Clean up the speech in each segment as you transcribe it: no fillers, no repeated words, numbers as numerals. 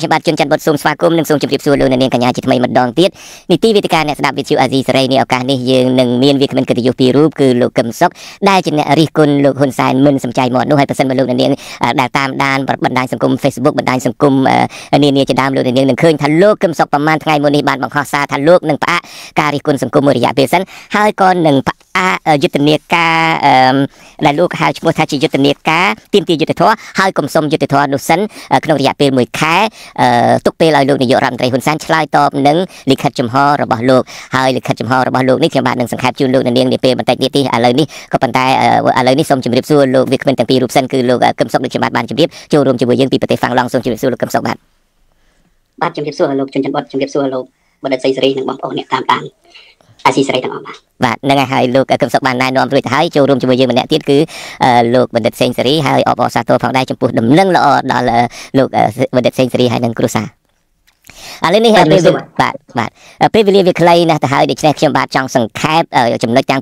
បាទជនច័ន្ទបុត្រសូមស្វាគមន៍និងសូមជម្រាបសួរលោកអ្នកនាងកញ្ញាជាថ្មីម្ដងទៀតនីតិវេទិកាអ្នកស្ដាប់វិទ្យុអាស៊ីសេរីនេះឱកាសនេះយើងនឹងមានវាគ្មិនកិត្តិយសពីររូបគឺលោកកឹមសុខដែលជាអ្នករិះគន់លោកហ៊ុនសែនមិនសំចៃមាត់នោះហើយប្រសិនបើលោកអ្នកនាងដែលតាមដានបណ្ដាញសង្គម Facebook បណ្ដាញសង្គមនានាជាដើមលោកអ្នកនាងនឹងឃើញថាលោកកឹមសុខប្រហែលថ្ងៃមុននេះបានបង្ខំសារថាលោកនឹងផ្អាកការរិះគន់សង្គមមួយរយៈពេលសិនហើយក៏នឹងផ្អាកយុទ្ធនាការដែលលោកហៅឈ្មោះថាជាយុទ្ធនាការទាមទារយុត្តិធម៌ហើយកុំសុំយុត្តិធម៌នោះសិនក្នុងរយៈពេល1ខែទុកពេលឲ្យលោកនាយករដ្ឋមន្ត្រីហ៊ុនសែនឆ្លើយតបនឹងលិខិតចំហរបស់លោកហើយលិខិតចំហរបស់លោកនេះខ្ញុំបាទនឹងសង្ខេបជូនលោកនាងនាពេលបន្តិចទៀតនេះឥឡូវនេះក៏ប៉ុន្តែឥឡូវនេះសូមជម្រាបសួរលោកវាគ្មិនទាំងពីររូបសិនគឺលោកកឹមសុខដូចខ្ញុំបាទបានជម្រាបចូលរួមជាមួយយើងពីប្រទេសហ្វាំងឡង់សូមជម្រាបសួរលោកកឹមសុខបាទជម្រាបសួរលោកជនច័ន្ទបុត្រជម្រាបសួរលោកបណ្ឌិតសីសេរីនិងបងប្អូនអ្នកតាមដានអាស៊ីសេរីទាំងអស់បាទហ្នឹងហើយលោកកឹមសុខបានណែនាំរួចទៅហើយចូលរួមជាមួយយើងម្នាក់ទៀតគឺលោកបណ្ឌិតសេងសេរីហើយអបអរសាទរផងដែរចំពោះដំណឹងល្អដល់លោកបណ្ឌិតសេងសេរីហើយនិងគ្រួសារឥឡូវនេះពេលពេលវេលាវាខ្លីណាស់ទៅហើយដូច្នេះខ្ញុំបាទចង់សង្ខេបចំណុចទាំង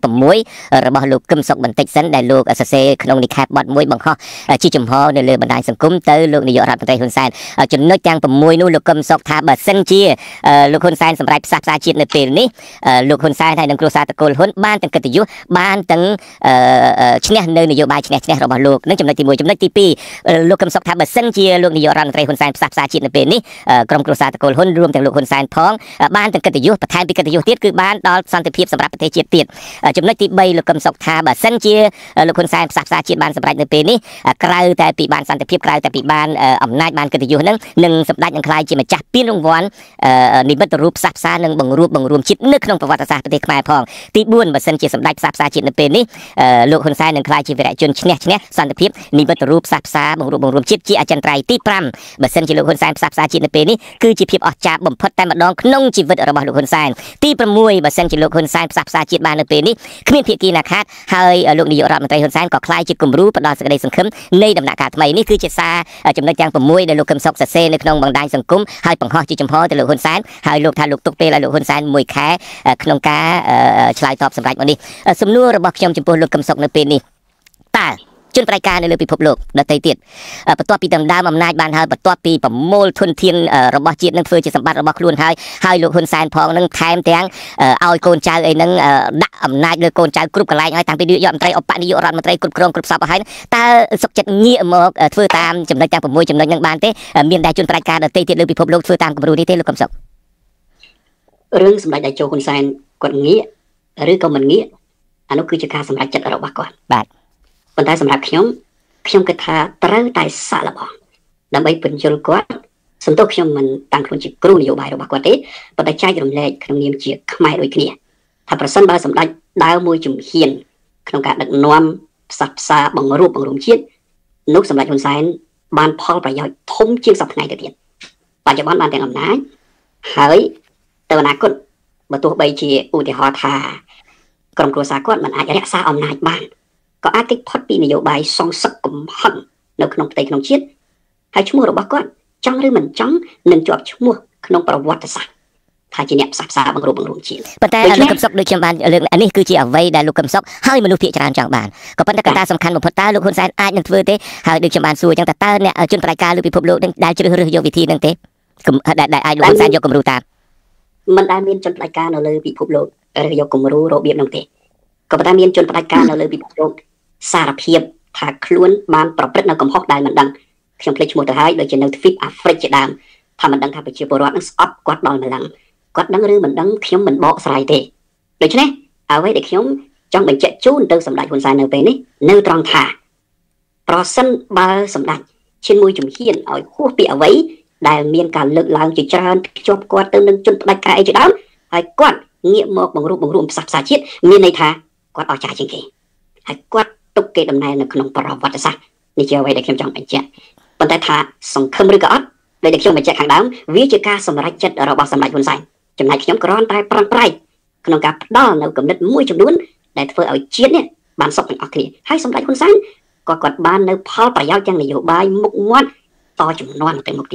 6របស់លោកកឹមសុខបន្តិចសិនដែលលោកសរសេរក្នុងលិខិតបទមួយបង្ខំជាចំហនៅលើបណ្ដាញសង្គមទៅលោកនាយករដ្ឋមន្ត្រីហ៊ុនសែនចំណុចទាំង6នោះលោកកឹមសុខថាបើសិនជាលោកហ៊ុនសែនសម្រេចផ្សះផ្សាជាតិនៅពេលនេះលោកហ៊ុនសែនហើយនិងគ្រួសារតកូលហ៊ុនបានទាំងកិត្តិយសបានទាំងឈ្នះនៅនយោបាយឈ្នះរបស់លោកនឹងចំណុចទី1ចំណុចទី2លោកកឹមសុខថាបើសិនជាលោកនាយករដ្ឋមន្ត្រីហ៊ុនសែនផ្សះផ្សាជាតិនៅពេលនេះក្រុមគ្រួសារតកូលហ៊ុនរួមទាំងលោកហ៊ុនសែនផងបានទាំងកិត្តិយសបន្ថែមពីកិត្តិយសទៀតគឺបានដល់សន្តិភាពសម្រាប់ប្រទេសជាតិទៀតចំណុចទី3លោកកឹមសុខថាបើសិនជាលោកហ៊ុនសែនផ្សះផ្សាជាតិបានសម្រេចនៅពេលនេះក្រៅតែពីបានសន្តិភាពក្រៅតែពីបានអំណាចបានកិត្តិយសហ្នឹងនឹងសម្ដេចនឹងក្លាយជាម្ចាស់ពានរង្វាន់និមិត្តរូបផ្សះផ្សានិងបង្រួមជាតិនៅក្នុងប្រវត្តិសាស្ត្រប្រទេសខ្មែរផងទី4បើសិនជាសម្ដេចផ្សះផ្សាជាតិនៅពេលនេះលោកហ៊ុនសែននឹងក្លាយជាវីរៈជនឈ្នះសន្តិភាពនិមិត្តរូបផ្សះផ្សាបង្រួមជាតិជាអចិន្ត្រៃយ៍ទី5បើសិនជាលោកហ៊ុនសែនផ្សះផ្សាជាតិនៅពេលនេះគឺជាភាពអស្ចារ្យបំផុតតែម្ដងក្នុងជីវិតរបស់លោកហ៊ុនសែនទី6បើសិនជាលោកហ៊ុនសែនផ្សះផ្សាជាតិបាននៅពេលនេះគ្មានភាគីណាខាតហើយលោកនាយករដ្ឋមន្ត្រីហ៊ុនសែនក៏ក្លាយជាគំរូផ្ដល់សេចក្តីសង្ឃឹមនៃដំណាក់កាលថ្មីនេះគឺជាសារចំណុចទាំង6ដែលលោកកឹមសុខសរសេរនៅក្នុងបណ្ដាញសង្គមហើយបង្ហោះជាចំហទៅលោកហ៊ុនសែនហើយលោកថាលោកទុកពេលឲ្យលោកហ៊ុនសែន1ខែក្នុងការឆ្លើយតបសម្រាប់មកនេះសំណួររបស់ខ្ញុំចំពោះលោកកឹមសុខនៅពេលនេះតើជនប្រតិការនៅលើពិភពលោកដទៃទៀតបន្ទាប់ពីដណ្ដើមអំណាចបានហើយបន្ទាប់ពីប្រមូលធនធានរបស់ជាតិនឹងធ្វើជាសម្បត្តិរបស់ខ្លួនហើយលោកហ៊ុនសែនផងនឹងថែមទាំងឲ្យកូនចៅអីហ្នឹងដាក់អំណាចលើកូនចៅគ្រប់កន្លែងហើយតាំងពីនាយករដ្ឋមន្ត្រីឧបនាយករដ្ឋមន្ត្រីគ្រប់គ្រងគ្រប់សពហើយតើសុខចិត្តងាកមកធ្វើតាមចំណុចទាំង6ចំណុចហ្នឹងបានទេមានតែជនប្រតិការដទៃទៀតលើពិភពលោកធ្វើតាមគំរូនេះទេលោកកឹមសុខរឿងសម្ដេចតេជោហ៊ុនសែនគាត់ងាកឬក៏មិនងាកអានោះគឺជាការសម្រេចចិត្តរបស់គាត់បាទប៉ុន្តែសម្រាប់ខ្ញុំគិតថាត្រូវតែសាកល្បងដើម្បីបញ្យល់គាត់សន្ទុះខ្ញុំមិនតាំងខ្លួនជាគ្រូនយោបាយរបស់គាត់ទេប៉ុន្តែចែករំលែកក្នុងនាមជាខ្មែរដូចគ្នាថាប្រសិនបើសម្ដេចដើរមួយជំហានក្នុងការដឹកនាំផ្សះផ្សាបង្រួមជាតិនោះសម្ដេចហ៊ុនសែនបានផលប្រយោជន៍ធំជាងសពថ្ងៃទៅទៀតបច្ចុប្បន្នបានទាំងអំណាចហើយទៅអនាគតបើទោះបីជាឧទាហរណ៍ថាក្រុមគ្រួសារគាត់មិនអាចរក្សាអំណាចបានក៏អាចគេចផុតពីនយោបាយសងសឹកកំហឹងនៅក្នុងផ្ទៃក្នុងជាតិហើយឈ្មោះរបស់គាត់ចង់ឬមិនចង់នឹងជាប់ឈ្មោះក្នុងប្រវត្តិសាស្ត្រថាជាអ្នកផ្សះផ្សាបង្រួមជាតិប៉ុន្តែលោកកឹមសុខដូចខ្ញុំបានលើកនេះគឺជាអ្វីដែលលោកកឹមសុខហើយមនុស្សភាគច្រើនចង់បានក៏ប៉ុន្តែកត្តាសំខាន់បំផុតតើលោកហ៊ុនសែនអាចនឹងធ្វើទេហើយដូចខ្ញុំបានសួរអញ្ចឹងតើអ្នកជនប្រតិការលើពិភពលោកនឹងដែលជ្រើសរើសយកវិធីហ្នឹងទេដែលអាចលោកហ៊ុនសែនយកគំរូតាមមិនដែលមានជនប្រតិការនៅលើពិភពលោករើសយកគំរូរបៀបហ្នឹងទេក៏ប៉ុន្តែមានជនប្រតិការនៅលើពិភពលោកសារភាពថាខ្លួនបានប្រព្រឹត្តនៅកំហុសដែលមិនដឹងខ្ញុំភ្លេចឈ្មោះទៅហើយដូចជានៅទ្វីបអាហ្វ្រិកជាដើមថាមិនដឹងថាប្រជាពលរដ្ឋនឹងស្អប់គាត់ដល់ម្លឹងគាត់ដឹងឬមិនដឹងខ្ញុំមិនបកស្រាយទេដូច្នេះអ្វីដែលខ្ញុំចង់បញ្ជាក់ជូនទៅសម្ដេចហ៊ុនសែននៅពេលនេះនៅត្រង់ថាប្រសិនបើសម្ដេចឈានមួយជំហានឲ្យហួសពីអ្វីដែលមានការលើកឡើងជាច្រើនភ្ជាប់គាត់ទៅនឹងជនផ្ដាច់ការអីជាដើមហើយគាត់ងាកមកបង្រួមផ្សះផ្សាជាតិមានន័យថាគាត់អស្ចារ្យជាងគេហើយគាត់ទុកគេដំណើរនៅក្នុងប្រវត្តិសាស្ត្រនេះជាអ្វីដែលខ្ញុំចង់បញ្ជាក់ប៉ុន្តែថាសង្ឃឹមឬក៏អត់ដែលខ្ញុំបញ្ជាក់ខាងដើមវាជាការសម្រេចចិត្តរបស់សម្ដេចហ៊ុនសែនចំណែកខ្ញុំគ្រាន់តែប្រឹងប្រែងក្នុងការផ្ដល់នៅគំនិតមួយចំនួនដែលធ្វើឲ្យជាតិនេះបានសុខទាំងអស់គ្នាហើយសម្ដេចហ៊ុនសែនក៏គាត់បាននៅផលប្រយោជន៍ទាំងនយោបាយមុខមាត់តជំនាន់ទៅមុខទៀត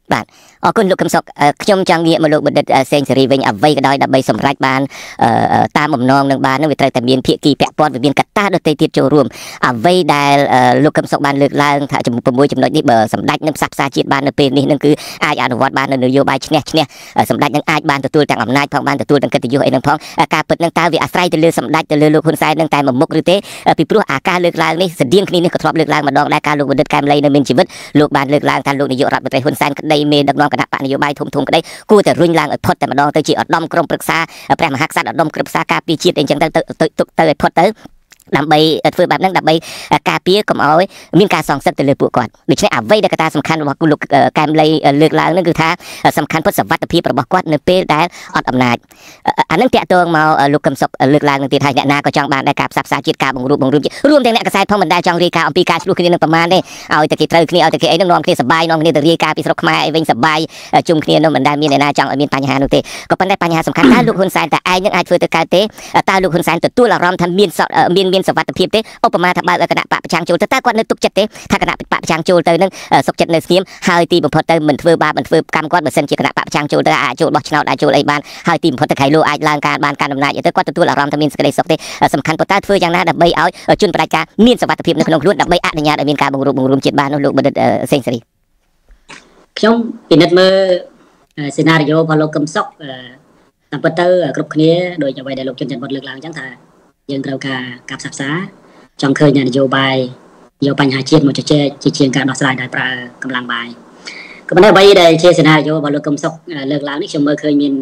បាទអរគុណលោកកឹមសុខខ្ញុំចង់ងាកមកលោកបណ្ឌិតសេងសេរីវិញអ្វីក៏ដោយដើម្បីសម្រេចបានតាមបំណងនឹងបាននឹងវាត្រូវតែមានភាគីពាក់ព័ន្ធវាមានកត្តាដទៃទៀតចូលរួមអ្វីដែលលោកកឹមសុខបានលើកឡើងថា6ចំណុចនេះបើសម្ដេចនឹងផ្សះផ្សាជាតិបាននៅពេលនេះនឹងគឺអាចអនុវត្តបាននៅនយោបាយឈ្នះសម្ដេចនឹងអាចបានទទួលទាំងអំណាចផងបានទទួលទាំងកិត្តិយសអីនឹងផងការពិតនឹងតើវាអាស្រ័យទៅលើសម្ដេចទៅលើលោកហ៊ុនសែននឹងតែមួយមុខឬទេពីព្រោះការលើកឡើងនេះស្តៀងគ្នានេះក៏ធ្លាប់លើកឡើងម្ដងដែរការលោកបណ្ឌិតកែមលីនៅមានជីវិតលោកបានលើកឡើងថាលោកនាយករដ្ឋមន្ត្រីហ៊ុនសែនក្តីមេដឹកនាំគណៈបកនយោបាយធំក្តីគួរតែរុញឡើងឲ្យផុតតែម្ដងទៅជាឧត្តមក្រុមប្រឹក្សាព្រះមហាក្សត្រឧត្តមក្រុមប្រឹក្សាការពារជាតិអីចឹងទៅឲ្យផុតទៅដើម្បីធ្វើបែបហ្នឹងដើម្បីការពារកុំឲ្យមានការសងសឹកទៅលើពួកគាត់ដូច្នេះអ្វីដែលកត្តាសំខាន់របស់លោកកែមលីលើកឡើងហ្នឹងគឺថាសំខាន់ពុតសុវត្ថិភាពរបស់គាត់នៅពេលដែលអត់អំណាចអានឹងតាក់ទងមកលោកកឹមសុខលើកឡើងនឹងទៀតហើយអ្នកណាក៏ចង់បានដែរការផ្សះផ្សាជាតិការបង្រួបរួមរួមទាំងអ្នកកសែតផងមិនដែលចង់រាយការណ៍អំពីការឆ្លោះគ្នានឹងប្រមាណទេឲ្យតែគេត្រូវគ្នាឲ្យតែគេអីនឹងនាំគ្នាសបាយនាំគ្នាទៅរាយការណ៍ពីស្រុកខ្មែរអីវិញសបាយជុំគ្នានោះមិនដែលមានអ្នកណាចង់ឲ្យមានបញ្ហានោះទេក៏ប៉ុន្តែបញ្ហាសំខាន់តើលោកហ៊ុនសែនតើឯងនឹងអាចធ្វើទៅកើតទេតើលោកហ៊ុនសែនទទួលអារម្មណ៍ថាមានសុវត្ថិភាពទេឧបមាថាបើគណៈបកប្រឆាំងចូលទៅតើគាត់នៅទុកចិត្តទេថាគណៈបកប្រឆាំងចូលទៅនឹងសុខចិត្តនៅស្ងៀមហើយទីបំផុតទៅមិនធ្វើបាបមិនធ្វើកម្មគាត់បើសិនជាគណៈបកប្រឆាំងចូលទៅអាចចូលបោះឆ្នោតអាចចូលអីបានហើយទីបំផុតទៅខៃលោកអាចឡើងការបានការអំណាចទៅគាត់ទទួលអារម្មណ៍ថាមានសេចក្តីសុខទេសំខាន់ប៉ុន្តែធ្វើយ៉ាងណាដើម្បីឲ្យជនបដិការមានសុវត្ថិភាពនៅក្នុងខ្លួនដើម្បីអនុញ្ញាតឲ្យមានការបង្រួបបង្រួមជាតិបាននោះលោកបណ្ឌិតសេងសេរីខ្ញុំពិនិត្យមើលសេណារីយ៉ូរបស់លោកកឹមសុខតាមពិតទៅគ្រប់គ្នាដោយអ្វីដែលលោកជុនច័ន្ទបុតលើកឡើងអញ្ចឹងថាយើងត្រូវការផ្សះផ្សាចង់ឃើញនយោបាយយកបញ្ហាជាតិមកជជែកជាជាងការដោះស្រាយដោយប្រើកម្លាំងបាយក៏ប៉ុន្តែអ្វីដែលជាសេណារីយ៉ូរបស់លោកកឹមសុខលើកឡើងនេះខ្ញុំមើលឃើញមាន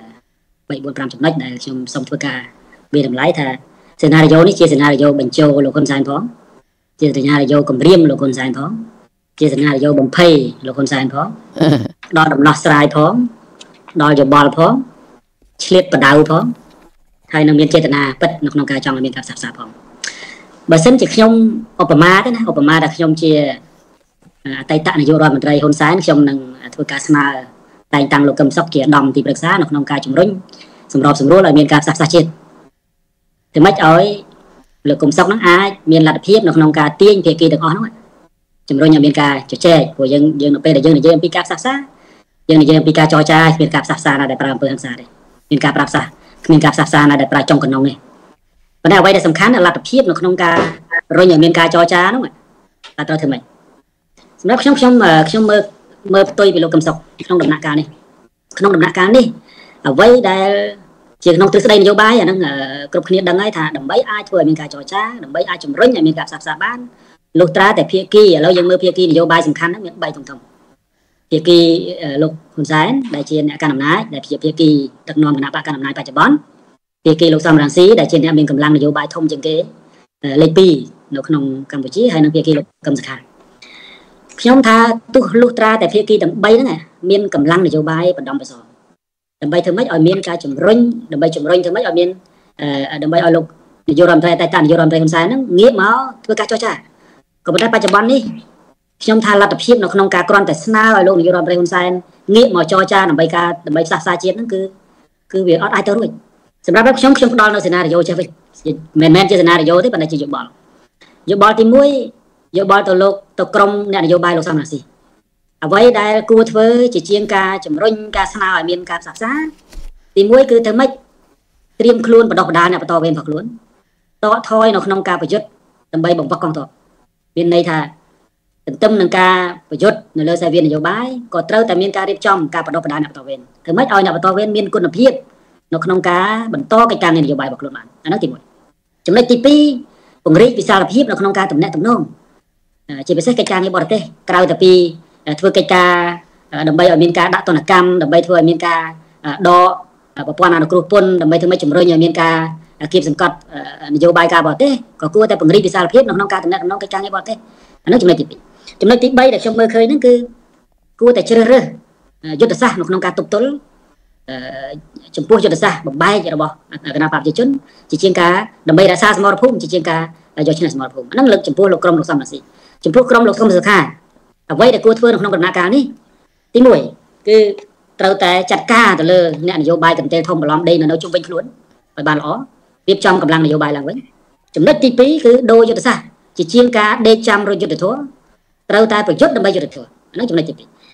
3 4 5ចំណុចដែលខ្ញុំសូមធ្វើការវាតម្លៃថាសេណារីយ៉ូនេះជាសេណារីយ៉ូបញ្ចូលលោកហ៊ុនសែនផងជាសេណារីយ៉ូគម្រាមលោកហ៊ុនសែនផងជាសេណារីយ៉ូបំភ័យលោកហ៊ុនសែនផងដល់ដំណោះស្រាយផងដល់យោបល់ផងឆ្លៀតបដៅផងហើយនឹងមានចេតនាពិតនៅក្នុងការចង់ឲ្យមានការផ្សះផ្សាផងបើសិនជាខ្ញុំឧបមាទេណាឧបមាថាខ្ញុំជាអតីតនាយករដ្ឋមន្ត្រីហ៊ុនសែនខ្ញុំនឹងធ្វើការស្នើតែងតាំងលោកកឹមសុខជាឧត្តមទីប្រឹក្សានៅក្នុងការជំរុញសម្របសម្រួលឲ្យមានការផ្សះផ្សាជាតិតែមិនឲ្យលោកកឹមសុខនឹងអាចមានលទ្ធភាពនៅក្នុងការទាញភាគីទាំងអស់នោះជំរុញឲ្យមានការជជែកព្រោះយើងនៅពេលដែលយើងនិយាយអំពីការផ្សះផ្សាយើងនិយាយអំពីការចរចាគ្មានការផ្សះផ្សាណាដែលប្រើអំពើហិង្សាទេមានការប្រើផ្សះគ្មានការផ្សះផ្សាណាដែលប្រើចុងកណ្ដុងនេះប៉ុន្តែអ្វីដែលសំខាន់លទ្ធភាពនៅក្នុងការរុញឲ្យមានការចរចានោះតើត្រូវធ្វើម៉េចសម្រាប់ខ្ញុំមើលផ្ទុយពីលោកកឹមសុខក្នុងដំណាក់កាលនេះអ្វីដែលជាក្នុងទ្រឹស្ដីនយោបាយអាហ្នឹងគ្រប់គ្នាដឹងហើយថាដើម្បីអាចធ្វើឲ្យមានការចរចាដើម្បីអាចជំរុញឲ្យមានការផ្សះផ្សាបានលុះត្រាតែភាគីឥឡូវយើងមើលភាគីនយោបាយសំខាន់ហ្នឹងមាន3ធំភាគីលោកហ៊ុនសែនដែលជាអ្នកកាន់អំណាចដែលជាភាគីដឹកនាំគណៈបកកាន់អំណាចបច្ចុប្បន្នភាគីលោកសំរងស៊ីដែលជាអ្នកមានកម្លាំងនយោបាយធំជាងគេលេខ2នៅក្នុងកម្ពុជាហើយនិងភាគីលោកកឹមសុខាខ្ញុំថាទោះលុះត្រាតែភាគីទាំង3ហ្នឹងមានកម្លាំងនយោបាយបណ្ដំប្រសងដើម្បីធ្វើម៉េចឲ្យមានការជំរុញដើម្បីជំរុញធ្វើម៉េចឲ្យមានដើម្បីឲ្យលោកនាយករដ្ឋមន្ត្រីតែតានាយករដ្ឋមន្ត្រីហ៊ុនសែនហ្នឹងងាកមកធ្វើការចរចាក៏ប៉ុន្តែបច្ចុប្បន្ននេះខ្ញុំថាលទ្ធភាពនៅក្នុងការគ្រាន់តែស្នើឲ្យលោកនាយករដ្ឋមន្ត្រីហ៊ុនសែនងាកមកចរចាដើម្បីផ្សះផ្សាជាតិហ្នឹងគឺវាអត់អាចទៅរួចសម្រាប់ខ្ញុំផ្ដល់នៅសេណារីយ៉ូចេះវិញមិនមែនជាសេណារីយ៉ូទេប៉ុន្តែជាយោបល់ទី1យោបល់ទៅក្រុមអ្នកនយោបាយលោកសំរងស៊ីអ្វីដែលគួរធ្វើជាជាងការជំរុញការស្នើឲ្យមានការផ្សះផ្សាទី1គឺធ្វើម៉េចត្រៀមខ្លួនបដោះបដាអ្នកបន្តវេនរបស់ខ្លួនតថយនៅក្នុងការប្រយុទ្ធដើម្បីបង្វឹកកងទ័ពមានន័យថាទន្ទឹមនឹងការប្រយុទ្ធនៅលើសាវៀននយោបាយក៏ត្រូវតែមានការរៀបចំការបដោះបដាអ្នកបន្តវេនធ្វើម៉េចឲ្យអ្នកបន្តវេនមានគុណភាពនៅក្នុងការបន្តកិច្ចការនយោបាយរបស់ខ្លួនបានអានោះទី1ចំណុចទី2ពង្រីកវិសាលភាពនៅក្នុងការទំនាក់ទំនងជាពិសេសកិច្ចការងារបរទេសក្រៅតែពីធ្វើកិច្ចការដើម្បីឲ្យមានការដាក់ទណ្ឌកម្មដើម្បីធ្វើឲ្យមានការដកប្រព័ន្ធអនុគ្រោះពន្ធដើម្បីធ្វើឲ្យជំរុញឲ្យមានការគៀបសង្កត់នយោបាយការបរទេសក៏គួរតែពង្រីកវិសាលភាពនៅក្នុងការទំនាក់ទំនងកិច្ចការងារបរទេសអានោះចំណុចទី2ចំណុចទី3ដែលខ្ញុំមើលឃើញហ្នឹងគឺគួរតែជ្រើសរើសយុទ្ធសាស្ត្រនៅក្នុងការទប់ទល់ចំពោះយុទ្ធសាស្ត្របំបែករបស់គណៈបព្វជិជនជាជាងការដើម្បីរក្សាសមរភូមិជាជាងការយកឈ្នះសមរភូមិហ្នឹងលើកចំពោះលោកក្រុមលោកសំរងស៊ីចំពោះក្រុមលោកកឹមសុខាអ្វីដែលគួរធ្វើនៅក្នុងដំណាក់កាលនេះទី1គឺត្រូវតែចាត់ការទៅលើអ្នកនយោបាយកន្ទេលធំបន្លំដេកនៅជុំវិញខ្លួនឲ្យបានល្អរៀបចំកម្លាំងនយោបាយឡើងវិញចំណុចទី2គឺដូរយុទ្ធសាស្ត្រជាជាងការដេកចាំរយុទ្ធធម៌ត្រូវតែប្រយុទ្ធដើម្បីយុទ្ធធម៌អានោះចំណុចទី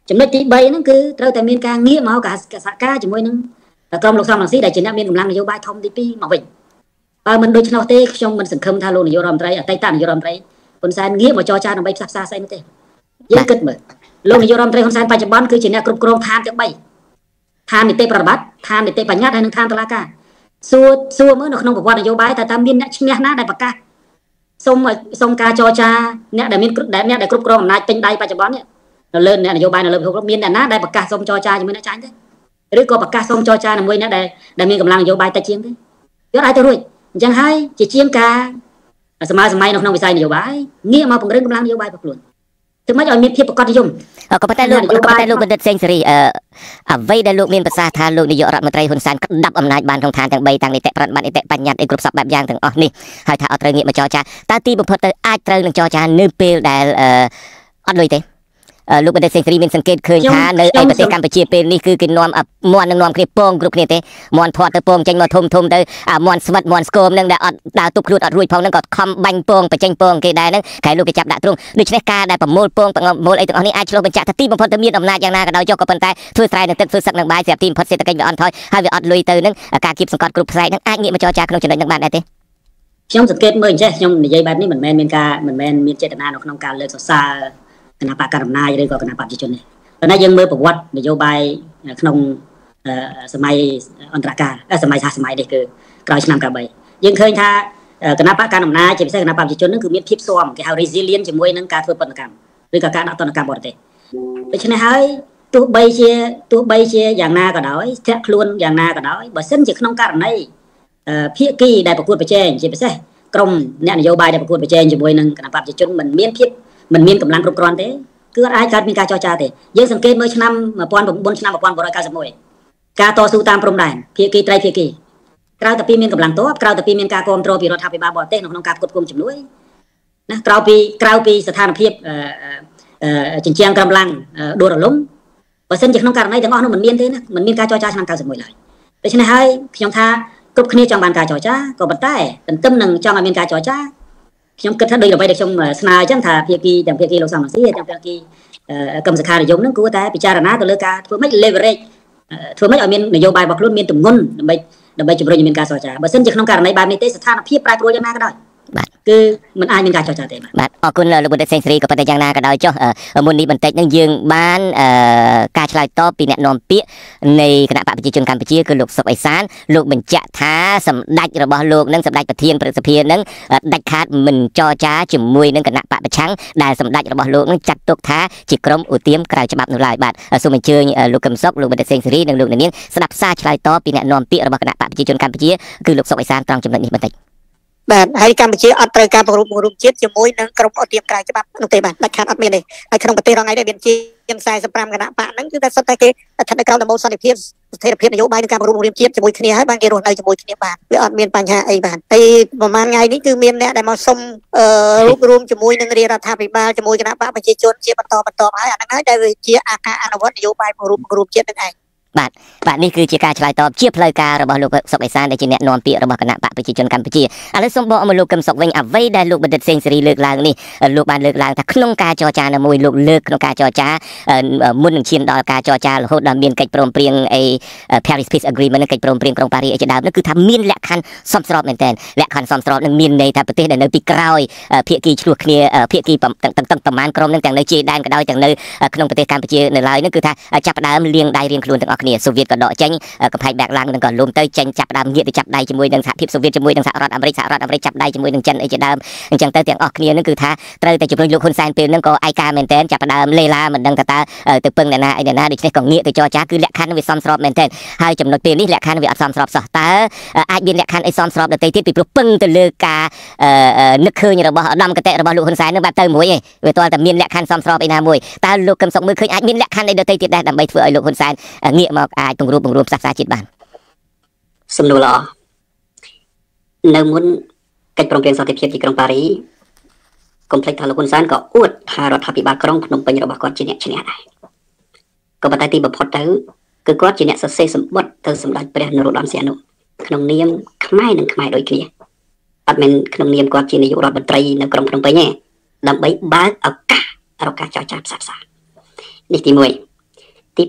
ចំណុចទី3ហ្នឹងគឺត្រូវតែមានការងារមកការសហការជាមួយនឹងក្រុមលោកសំរងស៊ីដែលជាអ្នកមានកម្លាំងនយោបាយធំទី2មកវិញបើមិនដូច្នោះទេខ្ញុំមិនសង្ឃឹមថាលោកនាយករដ្ឋមន្ត្រីអតីតនាយករដ្ឋមន្ត្រីហ៊ុនសែនងាកមកចរចាដើម្បីផ្សះផ្សាស្អីនោះទេយើងគិតមើលលោកនាយករដ្ឋមន្ត្រីហ៊ុនសែនបច្ចុប្បន្នគឺជាអ្នកគ្រប់គ្រងឋានទាំង3ឋាននីតិប្រតិបត្តិឋាននីតិបញ្ញត្តិហើយនិងឋានតុលាការសួរមើលនៅក្នុងប្រវត្តិនយោបាយតើមានអ្នកឈ្នះណាដែលប្រកាសសុំការចរចាអ្នកដែលគ្រប់គ្រងអំណាចពេញដៃបច្ចុប្បន្ននេះនៅលើអ្នកនយោបាយនៅលើពិភពលោកមានអ្នកណាដែលប្រកាសសុំចរចាជាមួយអ្នកចាញ់ទេឬក៏ប្រកាសសុំចរចាជាមួយអ្នកដែលមានកម្លាំងនយោបាយតិចជាងទេយកឲ្យទៅរួចអញ្ចឹងហើយជាជាងការសម័យនៅក្នុងវិស័យនយោបាយងាកមកពង្រឹងកម្លាំងនយោបាយរបស់ខ្លួនធ្វើម៉េចឲ្យមានភាពប្រកបនិយមក៏ប៉ុន្តែលោកបណ្ឌិតសេងសេរីអ្វីដែលលោកមានប្រសាសន៍ថាលោកនាយករដ្ឋមន្ត្រីហ៊ុនសែនក្តាប់អំណាចបានក្នុងឋានទាំង3ទាំងនីតិប្រតិបត្តិនីតិបញ្ញត្តិគ្រប់សពបែបយ៉ាងទាំងអស់នេះហើយថាអត់ត្រូវងាកមកចរចាតើទីបំផុតទៅអាចត្រូវនឹងចរចានៅពេលដែលអត់លុយទេលោកបណ្ឌិតសេងសេរីមានសង្កេតឃើញថានៅឯប្រទេសកម្ពុជាពេលនេះគឺគេនាំមន់នឹងនាំគ្នាពងគ្រប់គ្នាទេមន់ធាត់ទៅពងចេញមកធំទៅមន់ស្វិតមន់ស្គមនឹងដែលអត់ដើរទប់ខ្លួនអត់រួចផងនឹងក៏ខំបាញ់ពងបញ្ចេញពងគេដែរនឹងគេលោកគេចាប់ដាក់ទ្រង់ដូច្នេះការដែលប្រមូលពងប្រមូលអីទាំងអស់នេះអាចឆ្លុះបញ្ចាំងថាទីបំផុតទៅមានអំណាចយ៉ាងណាក៏ដោយចុះក៏ប៉ុន្តែធ្វើស្រែនឹងទឹកធ្វើសឹកនឹងបាយស្រាប់ទីបំផុតសេដ្ឋកិច្ចវាអន់ថយហើយវាអត់លុយទៅនឹងការគៀបសង្កត់គ្រប់ផ្នែកនឹងអាចងាកមកចរចាក្នុងចំណុចនឹងបានដែរទេខ្ញុំសង្កេតមើលអញ្ចេះខ្ញុំនិយាយបែបនេះមិនមែនមានចេតនានៅក្នុងការលើកសរសើរគណៈបកកណ្ដាលអំណាចឬក៏គណៈបកប្រជាជននេះប៉ុន្តែយើងមើលប្រវត្តិនយោបាយក្នុងសម័យអន្តរកាលសម័យសហសម័យនេះគឺក្រោយឆ្នាំ93យើងឃើញថាគណៈបកកណ្ដាលអំណាចជាពិសេសគណៈបកប្រជាជននឹងគឺមានភាពស៊ាំគេហៅ resilient ជាមួយនឹងការធ្វើបដកម្មឬក៏ការដាក់ទណ្ឌកម្មបរទេសដូច្នេះហើយទោះបីជាយ៉ាងណាក៏ដោយស្ទាក់ខ្លួនយ៉ាងណាក៏ដោយបើសិនជាក្នុងករណីភាគីដែលប្រកួតប្រជែងជាពិសេសក្រុមអ្នកនយោបាយដែលប្រកួតប្រជែងជាមួយនឹងគណៈបកប្រជាជនមិនមានកម្លាំងគ្រប់គ្រាន់ទេគឺអត់អាចកើតមានការចរចាទេយើងសង្កេតមើលឆ្នាំ1991ការតស៊ូតាមព្រំដែនភាគីត្រីភាគីក្រៅតែពីមានកម្លាំងទ័ពក្រៅតែពីមានការគ្រប់គ្រងពីរដ្ឋាភិបាលបរទេសនៅក្នុងការផ្គត់ផ្គង់ជំនួយណាក្រៅពីស្ថានភាពចិញ្ចៀងកម្លាំងដួលរលំបើសិនជាក្នុងករណីទាំងអស់នោះមិនមានទេណាមិនមានការចរចាឆ្នាំ91ឡើយដូច្នេះហើយខ្ញុំថាគ្រប់គ្នាចង់បានការចរចាក៏ប៉ុន្តែទន្ទឹមនឹងចង់ឲ្យមានការចរចាខ្ញុំគិតថាដោយអ្វីដែលខ្ញុំស្នើអញ្ចឹងថាភាគីលោកសំរងស៊ីទាំងភាគីកឹមសុខានិយមនឹងគួរតែពិចារណាទៅលើការធ្វើម៉េច leverage ធ្វើម៉េចឲ្យមាននយោបាយរបស់ខ្លួនមានទម្ងន់ដើម្បីជំរុញឲ្យមានការចរចាបើសិនជាក្នុងករណីបែបនេះទេស្ថានភាពប្រែប្រួលយ៉ាងណាក៏ដោយបាទគឺមិនអាចមានការចរចាទេបាទអរគុណលោកបណ្ឌិតសេងសេរីក៏ប៉ុន្តែយ៉ាងណាក៏ដោយចុះមុននេះបន្តិចនឹងយើងបានការឆ្លើយតបពីអ្នកនាំពាក្យនៃគណៈបកប្រជាជនកម្ពុជាគឺលោកសុកអេសានលោកបញ្ជាក់ថាសម្ដេចរបស់លោកនឹងសម្ដេចប្រធានព្រឹទ្ធសភានឹងដាច់ខាតមិនចរចាជាមួយនឹងគណៈបកប្រឆាំងដែលសម្ដេចរបស់លោកនឹងចាត់ទុកថាជាក្រុមឧទាមក្រៅច្បាប់នោះឡើយបាទសូមអញ្ជើញលោកកឹមសុខលោកបណ្ឌិតសេងសេរីនិងលោកនាងស្ដាប់សារឆ្លើយតបពីអ្នកនាំពាក្យរបស់គណៈបកប្រជាជនកម្ពុជាគឺលោកសុកអេសានត្រង់ចំណុចនេះបន្តិចបាទហើយកម្ពុជាអត់ត្រូវការបង្រួបជាតិជាមួយនឹងក្រុមអត់ទៀមក្រៅច្បាប់នោះទេបាទដាច់ខាតអត់មានទេហើយក្នុងប្រទេសរងថ្ងៃនេះមានជាង45គណៈបកហ្នឹងគឺតែសុទ្ធតែគេស្ថិតនៅក្រោមដំបូលសន្តិភាពស្ថិរភាពនយោបាយនិងការបង្រួបជាតិជាមួយគ្នាហើយបានគេរស់នៅជាមួយគ្នាបាទវាអត់មានបញ្ហាអីបាទហើយប្រហែលថ្ងៃនេះគឺមានអ្នកដែលមកសុំរួបរวมជាមួយនឹងរាជរដ្ឋាភិបាលជាមួយគណៈបកប្រជាជនជាបន្តហើយអាហ្នឹងហើយដែលជាអាការអនុវត្តនយោបាយបង្រួបជាតិនឹងឯងបាទនេះគឺជាការឆ្លើយតបជាផ្លូវការរបស់លោកសុកអេសានដែលជាអ្នកនាំពាក្យរបស់គណៈបកប្រជាជនកម្ពុជាឥឡូវសូមបកមកលោកកឹមសុខវិញអ្វីដែលលោកបណ្ឌិតសេងសេរីលើកឡើងនេះលោកបានលើកឡើងថាក្នុងការចរចាមួយលោកលើកក្នុងការចរចាមុននឹងឈានដល់ការចរចារហូតដល់មានកិច្ចព្រមព្រៀងParis Peace Agreement និងកិច្ចព្រមព្រៀងក្រុងប៉ារីសជាដើមនោះគឺថាមានលក្ខខណ្ឌសមស្របមែនទែនលក្ខខណ្ឌសមស្របនឹងមានន័យថាប្រទេសដែលនៅពីក្រោយភាគីឆ្លោះគ្នាភាគីទាំងប្រមាណក្រុមនឹងទាំងនៅជេរដែនក៏ដោយទាំងនៅក្នុងប្រទេសកម្ពុជានៅឡើយនោះគឺថាចាប់ផ្ដើមលាងដៃរៀងខ្លួនទាំងអស់គ្នាសូវៀតក៏ដកចេញកំផែងបែកឡើងនឹងក៏លំទៅចេញចាប់ដើមងាកទៅចាប់ដៃជាមួយនឹងសហភាពសូវៀតជាមួយនឹងសហរដ្ឋអាមេរិកចាប់ដៃជាមួយនឹងចិនអីជាដើមអញ្ចឹងទៅទាំងអស់គ្នានឹងគឺថាត្រូវតែជំរុញលោកហ៊ុនសែនពេលហ្នឹងក៏ឯកាមែនតែនចាប់ដើមលេឡាមិនដឹងថាតើទៅពឹងអ្នកណាអីអ្នកណាដូច្នេះក៏ងាកទៅចរចាគឺលក្ខខណ្ឌវាសមស្របមែនតែនហើយចំណុចពេលនេះលក្ខខណ្ឌវាអត់សមស្របសោះតើអាចមានលក្ខខណ្ឌអីសមស្របដទៃទៀតពីព្រោះពឹងទៅលើការនឹកឃើញរបស់ឧត្តមគតិរបស់លោកហ៊ុនសែននឹងបែបទៅមួយឯងវាទាល់តែមានលក្ខខណ្ឌសមស្របឯណាមួយតើលោកកឹមសុខមើលឃើញអាចមានលក្ខខណ្ឌអីដទៃទៀតដែរដើម្បីធ្វើឲ្យលោកហ៊ុនសែនងាកមកអាចបង្រួបផ្សះផ្សាជាតិបានសំណួរល្អនៅមុនកិច្ចព្រមព្រៀងសន្តិភាពទីក្រុងប៉ារីកុំភ្លេចថាលោកហ៊ុនសែនក៏អួតថារដ្ឋាភិបាលក្រុងភ្នំពេញរបស់គាត់ជាអ្នកឈ្នះដែរក៏ប៉ុន្តែទីបំផុតទៅគឺគាត់ជាអ្នកសរសេរសម្បត្តិទៅសម្ដេចព្រះនរោត្តមសីហនុក្នុងនាមខ្មែរនិងខ្មែរដូចគ្នាអត់មែនក្នុងនាមគាត់ជានាយករដ្ឋមន្ត្រីនៅក្រុងភ្នំពេញទេដើម្បីបើកឱកាសរកការចរចាផ្សះផ្សានេះទី1 ទី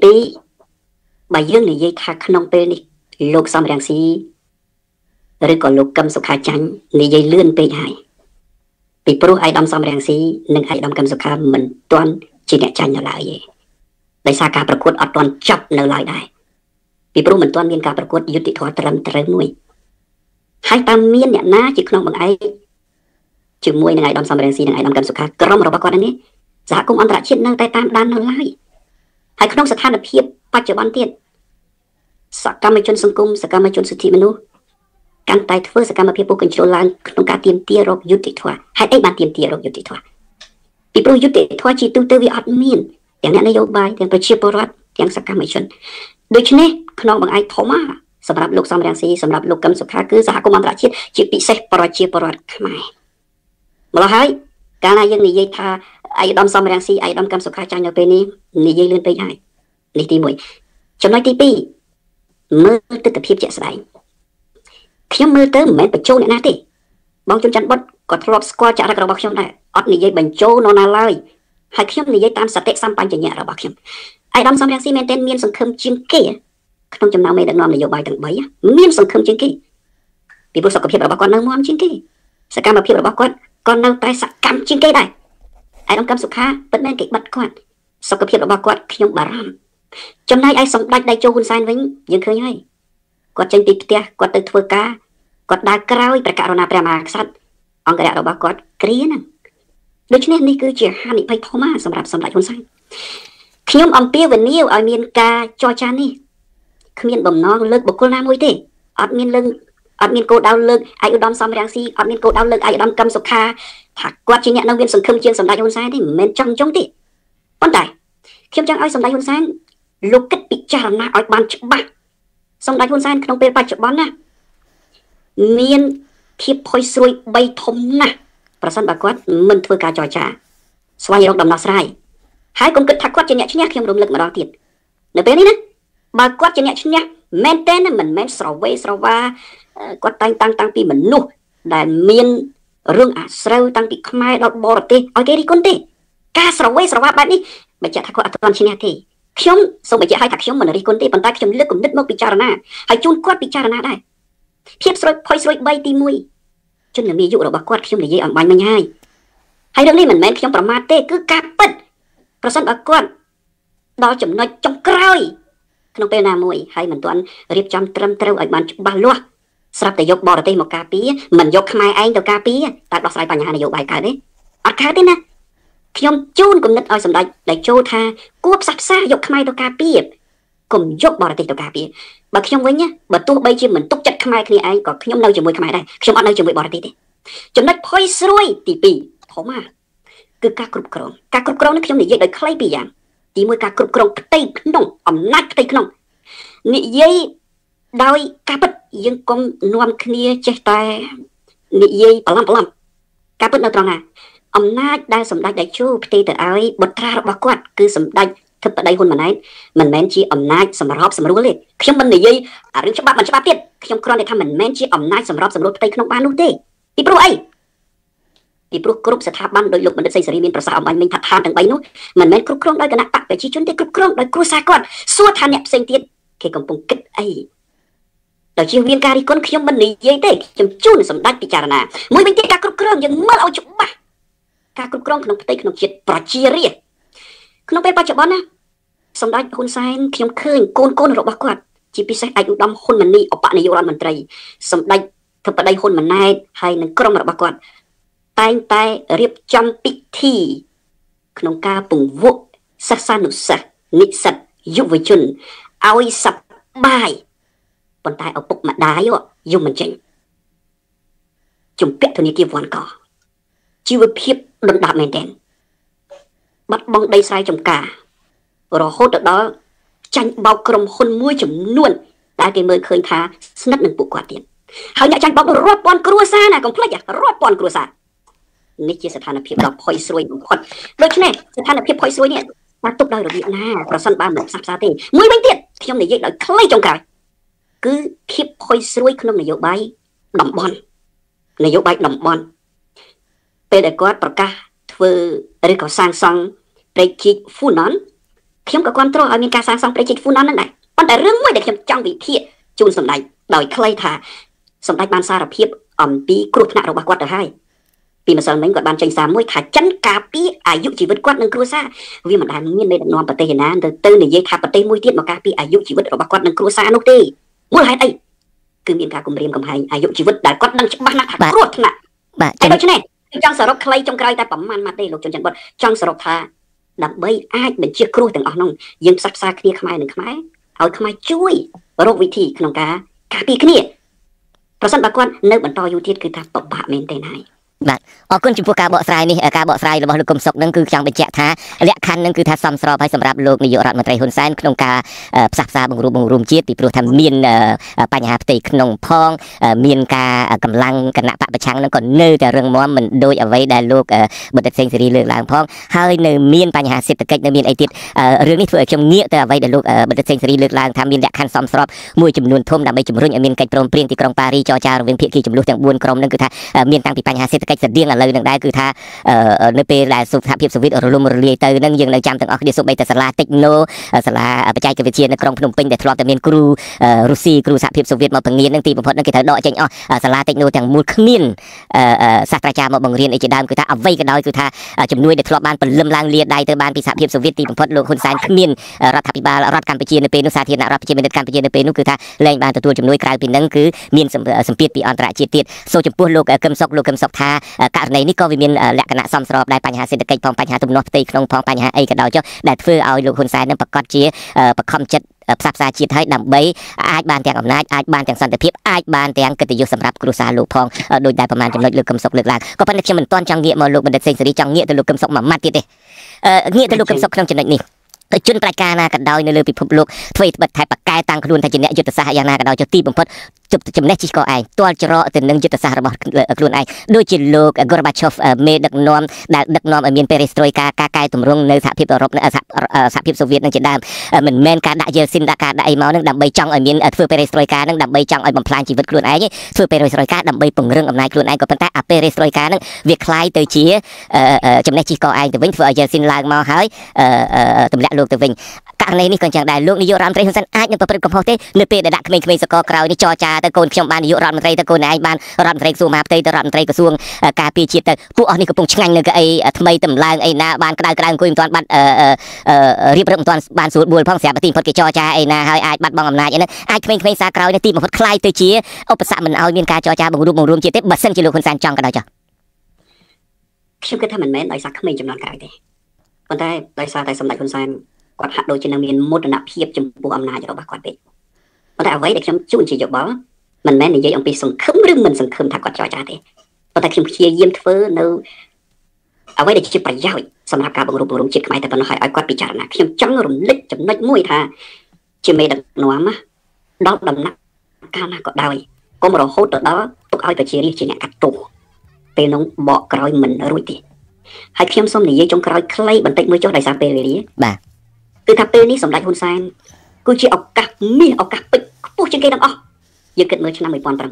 2បើយើងនិយាយថាក្នុងពេលនេះលោកសំរងស៊ីឬក៏លោកកឹមសុខាចាញ់និយាយលឿនពេកហើយពីព្រោះឯកឧត្តមសំរងស៊ីនិងឯកឧត្តមកឹមសុខាមិនទាន់ជាអ្នកចាញ់នៅឡើយទេដោយសារការប្រកួតអត់ទាន់ចប់នៅឡើយដែរពីព្រោះមិនទាន់មានការប្រកួតយុត្តិធម៌ត្រឹមត្រូវមួយហើយតើមានអ្នកណាជាក្នុងបង្អែកជាមួយនឹងឯកឧត្តមសំរងស៊ីនិងឯកឧត្តមកឹមសុខាក្រុមរបស់គាត់នេះសហគមន៍អន្តរជាតិនៅតែតាមដាននៅឡើយហើយក្នុងស្ថានភាពបច្ចុប្បន្នទៀតសកម្មជនសង្គមសកម្មជនសិទ្ធិមនុស្សកាន់តែធ្វើសកម្មភាពពុះកញ្ជ្រោលឡើងក្នុងការទាមទាររកយុត្តិធម៌ហេតុអីបានទាមទាររកយុត្តិធម៌ពីព្រោះយុត្តិធម៌ជាទូទៅវាអត់មានទាំងអ្នកនយោបាយទាំងប្រជាពលរដ្ឋទាំងសកម្មជនដូច្នេះក្នុងបង្អែកធំសម្រាប់លោកសំរងស៊ីសម្រាប់លោកកឹមសុខាគឺសហគមន៍អន្តរជាតិជាពិសេសប្រជាពលរដ្ឋខ្មែរម្ល៉េះហើយកាលណាយើងនិយាយថាឯកឧត្តមសំរងស៊ីឯកឧត្តមកឹមសុខាចាញ់នៅពេលនេះនិយាយលឿនពេកហើយនេះទី1ចំណុចទី2មើលទស្សនវិជ្ជាជាក់ស្ដែងខ្ញុំមើលទៅមិនមែនបញ្ចូលអ្នកណាទេបងជុនច័ន្ទបុតក៏ធ្លាប់ស្គាល់ចរិតរបស់ខ្ញុំដែរអត់និយាយបញ្ចូលនរណាឡើយហើយខ្ញុំនិយាយតាមសតិសម្បញ្ញៈរបស់ខ្ញុំឯកឧត្តមសំរងស៊ីមែនទែនមានសង្ឃឹមជាងគេក្នុងចំណោមមេដឹកនាំនយោបាយទាំង3មានសង្ឃឹមជាងគេពីព្រោះសុខភាពរបស់គាត់នៅមាំជាងគេសកម្មភាពរបស់គាត់ក៏នៅតែសកម្មជាងគេដែរឯកឧត្តមកឹមសុខាពិតមែនគេបិទគាត់សុខភាពរបស់គាត់ខ្ញុំបារម្ភចំណែកឯសម្ដេចដៃជោហ៊ុនសែនវិញយើងឃើញហើយគាត់ចេញពីផ្ទះគាត់ទៅធ្វើការគាត់ដើរក្រោយព្រះករុណាព្រះមហាក្សត្រអង្គរៈរបស់គាត់គ្រាហ្នឹងដូច្នេះនេះគឺជាហានិភ័យធំសម្រាប់សម្ដេចហ៊ុនសែនខ្ញុំអំពាវនាវឲ្យមានការចរចានេះគ្មានបំណងលើកបុគ្គលណាមួយទេអត់មានគោលដៅលើកឯកឧត្តមសំរងស៊ីអត់មានគោលដៅលើកឯកឧត្តមកឹមសុខាថាគាត់ជាអ្នកនៅមានសង្ឃឹមជាងសម្ដេចហ៊ុនសែនទេមិនមែនចង់ទេប៉ុន្តែខ្ញុំចង់ឲ្យសម្ដេចហ៊ុនសែនលោកគិតពិចារណាឲ្យបានច្បាស់សម្ដេចហ៊ុនសែនក្នុងពេលបច្ចុប្បន្នណាមានភាពផុយស្រួយ3ធំណាស់ប្រសិនបើគាត់មិនធ្វើការចរចាស្វែងរកដំណោះស្រាយហើយកុំគិតថាគាត់ជាអ្នកឈ្នះខ្ញុំរំលឹកម្ដងទៀតនៅពេលនេះណាបើគាត់ជាអ្នកឈ្នះមែនទេមិនមែនស្រវេស្រវាគាត់តែងតាំងពីមនុស្សដែលមានរឿងអាស្រូវតាំងពីខ្មែរដល់បរទេសឲ្យគេរិះគន់ទេការស្រវេស្រវាបែបនេះបញ្ជាក់ថាគាត់អត់ទាន់ឈ្នះទេខ្ញុំសូមបញ្ជាក់ឲ្យថាខ្ញុំមិនរិះគន់ទេប៉ុន្តែខ្ញុំលើកគំនិតមកពិចារណាហើយជូនគាត់ពិចារណាដែរភាពស្រួយផុយស្រួយ3ទី1ជននាយករបស់គាត់ខ្ញុំនិយាយអំបញ្ញមិញហើយរឿងនេះមិនមែនខ្ញុំប្រមាថទេគឺការពិតប្រសិនបើគាត់ដល់ចំណុចចុងក្រោយក្នុងពេលណាមួយហើយមិនទាន់រៀបចំត្រឹមត្រូវឲ្យបានច្បាស់លាស់ស្រាប់តែយកបរទេសមកការពារមិនយកខ្មែរឯងទៅការពារតែដោះស្រាយបញ្ហានយោបាយកើតទេអត់កើតទេណាខ្ញុំជូនគំនិតឲ្យសម្ដេចដែលចូលថាគួរផ្សះផ្សាយកខ្មែរទៅការពារកុំយកបរទេសទៅការពារបើខ្ញុំវិញបើទោះបីជាមិនទុកចិត្តខ្មែរគ្នាឯងក៏ខ្ញុំនៅជាមួយខ្មែរដែរខ្ញុំអត់នៅជាមួយបរទេសទេចំណុចផុយស្រួយទី2ធំគឺការគ្រប់គ្រងនេះខ្ញុំនិយាយដោយខ្លីពីរយ៉ាងទី1ការគ្រប់គ្រងផ្ទៃក្នុងអំណាចផ្ទៃក្នុងនិយាយដោយការពិតយើងកុំនាំគ្នាចេះតែនិយាយបន្លំការពិតនៅត្រង់ណាអំណាចដែលសម្ដេចតេជោផ្ទេរទៅឲ្យបុត្រារបស់គាត់គឺសម្ដេចធិបតីហ៊ុនម៉ាណែតមិនមែនជាអំណាចសម្របសម្រួលទេខ្ញុំមិននិយាយរឿងច្បាប់មិនច្បាប់ទៀតខ្ញុំគ្រាន់តែថាមិនមែនជាអំណាចសម្របសម្រួលផ្ទៃក្នុងបាននោះទេពីព្រោះអីពីព្រោះគ្រប់ស្ថាប័នដោយលោកបណ្ឌិតសេងសេរីមានប្រសាសន៍អំបញ្ញមិញថាឋានទាំង3នោះមិនមែនគ្រប់គ្រងដោយគណៈបកប្រជាជនទេគ្រប់គ្រងដោយគ្រួសារគាត់សួរថាអ្នកផ្សេងទៀតគេកំពុងគិតអីដល់ជាមានការរិះគន់ខ្ញុំមិននិយាយទេខ្ញុំជូនសម្ដេចពិចារណាមួយវិញទៀតការគ្រប់គ្រងយើងមើលឲ្យច្បាស់ការគ្រប់គ្រងក្នុងផ្ទៃក្នុងជាតិប្រជារាស្ត្រក្នុងពេលបច្ចុប្បន្នណាសម្ដេចហ៊ុនសែនខ្ញុំឃើញកូនរបស់គាត់ជាពិសេសឯកឧត្តមហ៊ុនម៉ាណីឧបនាយករដ្ឋមន្ត្រីសម្ដេចធិបតីហ៊ុនម៉ាណែតហើយនឹងក្រុមរបស់គាត់តែងតែរៀបចំពិធីក្នុងការពង្វក់សិស្សានុសិស្សនិស្សិតយុវជនឲ្យសប្បាយប៉ុន្តែឪពុកម្ដាយយំមិនចេញជំពាក់ធនាគារវ៉ាន់កជីវភាពដុនដាបមែនទែនបាត់បង់ដីស្រែចម្ការរហូតទៅដល់ចាញ់បោកក្រុមហ៊ុនមួយចំនួនដែលគេមើលឃើញថាស្និទ្ធនឹងពួកគាត់ទៀតហើយអ្នកចាញ់បោករាប់ពាន់គ្រួសារណាកុំភ្លេចរាប់ពាន់គ្រួសារនេះជាស្ថានភាពដ៏ផុយស្រួយបំផុតដូច្នេះស្ថានភាពផុយស្រួយនេះបានទុកដោយរបៀបណាប្រសិនបើមិនផ្សះផ្សាទេមួយវិញទៀតខ្ញុំនិយាយដោយខ្លីចុងក្រោយគឺភាពផុយស្រួយក្នុងនយោបាយតំបន់ពេលដែលគាត់ប្រកាសធ្វើឬក៏សាងសង់ព្រែកជីកហ្វូណនខ្ញុំក៏គ្រប់គ្រងឲ្យមានការសាងសង់ប្រជាជនហ្នឹងដែរប៉ុន្តែរឿងមួយដែលខ្ញុំចង់វិភាគជូនសម្ដេចដោយខ្លីថាសម្ដេចបានសារភាពអំពីគ្រោះថ្នាក់របស់គាត់ទៅហើយពីម្សិលមិញគាត់បានចេញសារមួយថាចិនការពារអាយុជីវិតគាត់និងគ្រួសារវាមិនដែលមានមេដឹកនាំប្រទេសណាទៅនិយាយថាប្រទេសមួយទៀតមកការពារអាយុជីវិតរបស់គាត់និងគ្រួសារនោះទេមូលហេតុអីគឺមានការគំរាមកំហែងអាយុជីវិតដែលគាត់ដឹងច្បាស់ណាស់ថាគ្រោះថ្នាក់បាទដូច្នេះចង់សរុបខ្លីចុងក្រោយតែប្រមាណម៉ាត់ទេលោកជនច័ន្ទបុតចង់សរុបថាដើម្បីអាចបញ្ជាគ្រោះទាំងអស់នោះយើងផ្សះផ្សាគ្នាខ្មែរនឹងខ្មែរឲ្យខ្មែរជួយរកវិធីក្នុងការការពារគ្នាប្រសិនបើគាត់នៅបន្តយូរទៀតគឺថាពិបាកមែនទេហើយបាទអរគុណចំពោះការបកស្រាយនេះការបកស្រាយរបស់លោកកឹមសុខនឹងគឺចង់បញ្ជាក់ថាលក្ខខណ្ឌនឹងគឺថាសមស្របហើយសម្រាប់លោកនាយករដ្ឋមន្ត្រីហ៊ុនសែនក្នុងការផ្សះផ្សាបង្រួមជាតិពីព្រោះថាមានបញ្ហាផ្ទៃក្នុងផងមានការកម្លាំងគណៈបកប្រឆាំងនឹងក៏នៅតែរឹងមាំមិនដូចអ្វីដែលលោកបណ្ឌិតសេងសេរីលើកឡើងផងហើយនៅមានបញ្ហាសេដ្ឋកិច្ចនៅមានអីទៀតរឿងនេះធ្វើឲ្យខ្ញុំងាកទៅអ្វីដែលលោកបណ្ឌិតសេងសេរីលើកឡើងថាមានលក្ខខណ្ឌសមស្របមួយចំនួនធំដើម្បីជំរុញឲ្យមានកិច្ចព្រមព្រៀងទីក្រុងប៉ារីចរចារវាងភាគីចំនួនទាំង4ក្រុមនឹងគឺថាមានតាំងពីបញ្ហាសេដ្ឋកិច្ចស្តៀងឥឡូវនឹងដែរគឺថានៅពេលដែលសហភាពសូវៀតរលំរលាយទៅនឹងយើងនៅចាំទាំងអស់គ្នាសូម្បីតែសាលាតិចណូសាលាបច្ចេកវិទ្យានៅក្រុងភ្នំពេញដែលធ្លាប់តែមានគ្រូរុស្ស៊ីគ្រូសហភាពសូវៀតមកបង្រៀននឹងទីបំផុតនឹងគេត្រូវដកចេញអស់សាលាតិចណូទាំងមូលគ្មានសាស្ត្រាចារ្យមកបង្រៀនអីជាដើមគឺថាអ្វីក៏ដោយគឺថាជំនួយដែលធ្លាប់បានពលឹមឡើងលាដៃទៅបានពីសហភាពសូវៀតទីបំផុតលោកហ៊ុនសែនគ្មានរដ្ឋាភិបាលរដ្ឋកម្ពុជានៅពេលនោះសាធារណរដ្ឋប្រជាមានិតកម្ពុជានៅពេលនោះគឺថាលែងបានទទួលជំនួយក្រៅពីនឹងគឺមានសម្ពាធពីអន្តរជាតិទៀតសូចំពោះលោកកឹមសុខថាករណីនេះក៏វាមានលក្ខណៈសមស្របដែរបញ្ហាសេដ្ឋកិច្ចផងបញ្ហាទំនាស់ផ្ទៃក្នុងផងបញ្ហាអីក៏ដោយចុះដែលធ្វើឲ្យលោកហ៊ុនសែននឹងប្រកាសជាបខំចិត្តផ្សះផ្សាជាតិឲ្យដើម្បីអាចបានទាំងអំណាចអាចបានទាំងសន្តិភាពអាចបានទាំងកិត្តិយសសម្រាប់គ្រួសារលោកផងដោយដែលប្រមាណចំណុចលោកកឹមសុខលើកឡើងក៏ប៉ុន្តែខ្ញុំមិនទាន់ចង់ងាកមកលោកបណ្ឌិតសេងសេរីចង់ងាកទៅលោកកឹមសុខមួយម៉ាត់ទៀតទេងាកទៅលោកកឹមសុខក្នុងចំណុចនេះជនផ្ដាច់ការណាក៏ដោយនៅលើពិភពលោកធ្វើត្បិតតែបកកែតាំងខ្លួនថាជាអ្នកយុទ្ធសាស្ត្រយ៉ាងណាក៏ដោយចុះទីបំផុតចំណេះជិះក៏ឯងទាល់ច្រកទៅនឹងយុទ្ធសាស្ត្ររបស់ខ្លួនឯងដូចជាលោក Gorbachev មេដឹកនាំដែលដឹកនាំឲ្យមានពេលស្ត្រួយការកែតម្រង់នៅសហភាពអឺរ៉ុបសហភាពសូវៀតនឹងជាដើមមិនមែនការដាក់យេលស៊ីនដាក់ការដាក់អីមកនឹងដើម្បីចង់ឲ្យមានធ្វើពេលស្ត្រួយការនឹងដើម្បីចង់ឲ្យបំផ្លាញជីវិតខ្លួនឯងធ្វើពេលស្ត្រួយការដើម្បីពង្រឹងអំណាចខ្លួនឯងក៏ប៉ុន្តែអាពេលស្ត្រួយការនឹងវាคล้ายទៅជាចំណេះជិះក៏ឯងទៅវិញធ្វើឲ្យយេលស៊ីនឡើងមកហើយទម្លាក់លោកទៅវិញករណីនេះក៏ចឹងដែរលោកនាយករដ្ឋមន្ត្រីហ៊ុនសែនអាចនឹងប្រព្រឹត្តកំហុសទេនៅពេលដែលដាក់ក្មេងៗសកលក្រោយនេះចរចាទៅកូនខ្ញុំបាននាយករដ្ឋមន្ត្រីទៅកូនឯងបានរដ្ឋមន្ត្រីក្រសួងមហាផ្ទៃទៅរដ្ឋមន្ត្រីក្រសួងការពារជាតិទៅពួកអស់នេះកំពុងឆ្ងាញ់នៅកៅអីថ្មីតម្លើងអីណាបានក្តៅអង្គុយមិនទាន់បាត់រៀបរឹកមិនទាន់បានស្រួលបួលផងស្រាប់តែទីបំផុតគេចរចាអីណាហើយអាចបាត់បង់អំណាចអីហ្នឹងអាចក្មេងៗសារក្រោយនេះទីបំផុតខ្លាយទៅជាឧបសគ្គមិនឲ្យមានការចរចាបង្រួមជាតិទេបើសិនជាលោកហ៊ុនសែនចង់ក៏ដោយចុះខ្ញុំគិតថាមិនមែនដោយសារក្មេងចំនួនក្រោយទេប៉ុន្តែដោយសារតែសម្ដេចហ៊ុនសែនគាត់ហាក់ដូចជានឹងមានមោទនភាពចំពោះអំណាចរបស់គាត់ពេកប៉ុន្តែអ្វីដែលខ្ញុំជូនជាយោបល់មិនមែននិយាយអំពីសង្ឃឹមឬមិនសង្ឃឹមថាគាត់ចរចាទេប៉ុន្តែខ្ញុំព្យាយាមធ្វើនៅអ្វីដែលជាប្រយោជន៍សម្រាប់ការបង្រួមជាតិខ្មែរតែប៉ុណ្ណោះឲ្យគាត់ពិចារណាខ្ញុំចង់រំលឹកចំណុចមួយថាជាមេដឹកនាំដល់ដំណាក់កាលណាក៏ដោយកុំរហូតទៅដល់ទុកឲ្យប្រជារាស្ត្រជាអ្នកកាត់ទោសពេលនោះបកក្រោយមិនរួចទេហើយខ្ញុំសូមនិយាយចុងក្រោយខ្លីបន្តិចមួយចុះដោយសារពេលវេលាបាទគឺថាពេលនេះសម្ដេចហ៊ុនសែនគឺជាឱកាសមាសឱកាសពេជ្រខ្ពស់ជាងគេទាំងអស់យើងគិតមើលឆ្នាំ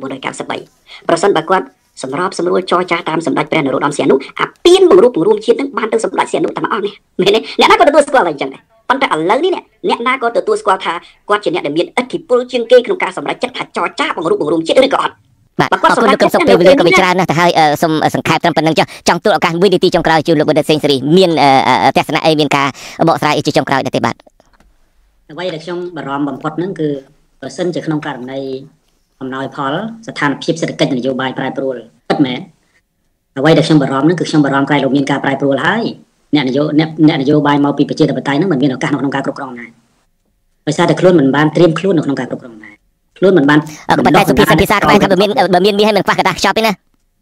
1993ប្រសិនបើគាត់សម្របសម្រួលចរចាតាមសម្ដេចព្រះនរោត្តមសីហនុអាពានបង្រួមជាតិនឹងបានទៅសម្ដេចសីហនុតែម្ដងនេះមែនទេអ្នកណាក៏ទទួលស្គាល់តែអញ្ចឹងដែរប៉ុន្តែឥឡូវនេះអ្នកណាក៏ទទួលស្គាល់ថាគាត់ជាអ្នកដែលមានឥទ្ធិពលជាងគេក្នុងការសម្រេចចិត្តថាចរចាបង្រួមជាតិឬក៏អត់បាទអរគុណលោកកឹមសុខពេលវេលាក៏វាច្រើនណាស់ទៅហើយសូមសង្ខេបត្រឹមប៉ុណ្្នឹងចុះចង់ទូលឱកាស1នាទីចុងក្រោយជូនលោកបណ្ឌិតសេងសេរីមានទស្សនៈអីមានការបកស្រាយអីជាចុងក្រោយដែរទេបាទអ្វីដែលខ្ញុំបារម្ភបំផុតហ្នឹងគឺបើសិនជាក្នុងករណីអំណោយផលស្ថានភាពសេដ្ឋកិច្ចនយោបាយប្រែប្រួលពិតមែនអ្វីដែលខ្ញុំបារម្ភហ្នឹងគឺខ្ញុំបារម្ភក្រៃលោកមានការប្រែប្រួលហើយអ្នកនយោបាយមកពីប្រជាធិបតេយ្យហ្នឹងមិនមានឱកាសក្នុងការគ្រប់គ្រងដែរដោយសារតែខ្លួនមិនបានត្រៀមខ្លួននៅក្នុងការគ្រប់គ្រងដែរខ្លួនមិនបានប៉ុន្តែសុភាសាខ្មែរថាបើមានមាសឲ្យមិនខ្វះกระดาษខ្ចប់ទេណា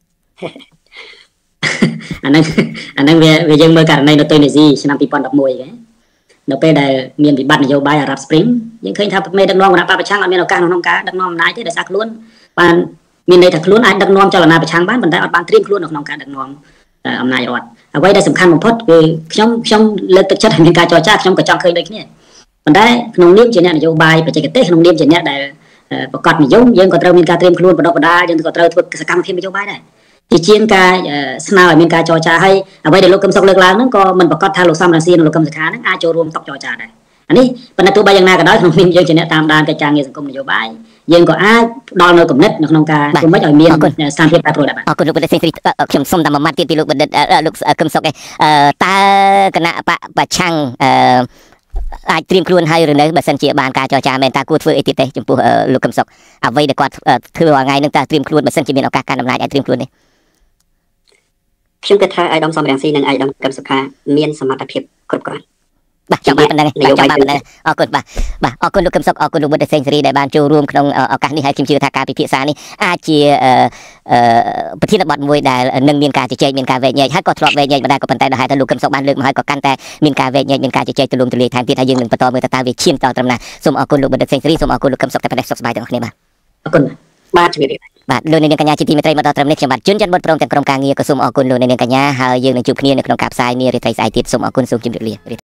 អាហ្នឹងវាយើងមើលករណីនៅតុយនេស៊ីឆ្នាំ2011គេនៅពេលដែលមានវិបត្តិនយោបាយ Arab Spring យើងឃើញថាមេដឹកនាំគណៈបកប្រឆាំងអត់មានឱកាសក្នុងការដឹកនាំអំណាចទេដោយសារខ្លួនបានមានន័យថាខ្លួនអាចដឹកនាំចលនាប្រឆាំងបានប៉ុន្តែអត់បានត្រៀមខ្លួននៅក្នុងការដឹកនាំអំណាចរដ្ឋអ្វីដែលសំខាន់បំផុតគឺខ្ញុំលើកទឹកចិត្តឲ្យមានការចរចាខ្ញុំក៏ចង់ឃើញដូចគ្នាប៉ុន្តែក្នុងនាមជាអ្នកនយោបាយបច្ចេកទេសក្នុងនាមជាអ្នកដែលប្រកាសនិយមយើងក៏ត្រូវមានការត្រៀមខ្លួនបដិបដាយើងក៏ត្រូវធ្វើសកម្មភាពនយោបាយដែរជាងការស្នើឲ្យមានការចរចាហើយអ្វីដែលលោកកឹមសុខលើកឡើងហ្នឹងក៏មិនប្រកាសថាលោកសំរងស៊ីនិងលោកកឹមសុខាហ្នឹងអាចចូលរួមតុចរចាដែរអានេះប៉ុន្តែទោះបីយ៉ាងណាក៏ដោយក្នុងនាមយើងជាអ្នកតាមដានកិច្ចការងារសង្គមនយោបាយយើងក៏អាចផ្ដល់នៅគំនិតនៅក្នុងការធ្វើម៉េចឲ្យមានស្ថានភាពប្រែប្រួលដែរបាទអរគុណលោកបណ្ឌិតសេងសេរីខ្ញុំសូមតែមួយម៉ាត់ទៀតពីលោកបណ្ឌិតលោកកឹមសុខឯងតើគណៈបកប្រឆាំងអាចត្រៀមខ្លួនហើយឬនៅបើសិនជាបានការចរចាមែនតើគួរធ្វើអីទៀតទេចំពោះលោកកឹមសុខអ្វីដែលគាត់ធ្វើរាល់ថ្ងៃនឹងតើត្រៀមខ្លួនបើសិនជាមានឱកាសកាន់អំណាចអាចត្រៀមខ្លួនទេខ្ញុំគិតថាអាយដាមសំរងស៊ីនិងអាយដាមកឹមសុខាមានសមត្ថភាពគ្រប់គ្រាន់បាទចាំបានប៉ុណ្ណឹងចាំបានប៉ុណ្ណឹងអរគុណបាទអរគុណលោកកឹមសុខអរគុណលោកបណ្ឌិតសេងសេរីដែលបានចូលរួមក្នុងឱកាសនេះហើយខ្ញុំជឿថាការពិភាក្សានេះអាចជាប្រធានបទមួយដែលនឹងមានការជជែកមានការវែកញែកហើយក៏ធ្លាប់វែកញែកបណ្ដាក៏ប៉ុន្តែដល់ហេតុថាលោកកឹមសុខបានលើកមកហើយក៏កាន់តែមានការវែកញែកមានការជជែកទូលំទូលាយថែមទៀតហើយយើងនឹងបន្តមើលតើវាឈានដល់ត្រឹមណាសូមអរគុណលោកបណ្ឌិតសេងសេរីសូមអរគុណលោកកឹមសុខតែប៉ុណ្ណេះសុខសប្បាយទាំងអស់គ្នាបាទអរគុណបាទជំរាបលាបាទលោកនាងកញ្ញាជាទីមេត្រីមកដល់ត្រឹមនេះខ្ញុំបាទជួនច័ន្ទបុតព្រមទាំងក្រុមការងារក៏សូមអរគុណលោកនាងកញ្ញាហើយយើងនឹងជួបគ្នានៅក្នុងការផ្សាយនារីត្រីស្អែកទៀតសូមអរគុណសូមជម្រាបលា